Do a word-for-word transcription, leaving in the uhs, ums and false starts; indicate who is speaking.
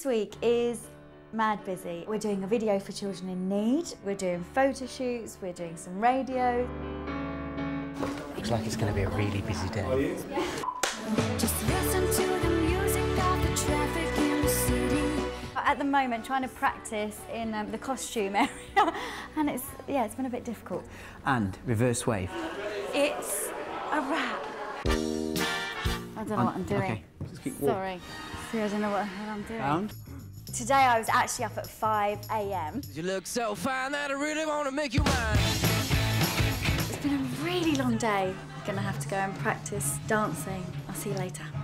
Speaker 1: This week is mad busy. We're doing a video for children in need, we're doing photo shoots, we're doing some radio.
Speaker 2: Looks like it's going to be a really busy day. Are you?
Speaker 1: Yeah. Just listen to the music of the traffic in the city. At the moment, trying to practice in um, the costume area, and it's, yeah, it's been a bit difficult.
Speaker 2: And reverse wave.
Speaker 1: It's a wrap. I don't know
Speaker 2: um,
Speaker 1: what I'm doing.
Speaker 2: Okay, just keep
Speaker 1: Sorry. See, I don't know what the hell I'm doing.
Speaker 2: Round.
Speaker 1: Today I was actually up at five A M
Speaker 3: You look so fine that I really want to make you mine.
Speaker 1: It's been a really long day. I'm gonna have to go and practice dancing. I'll see you later.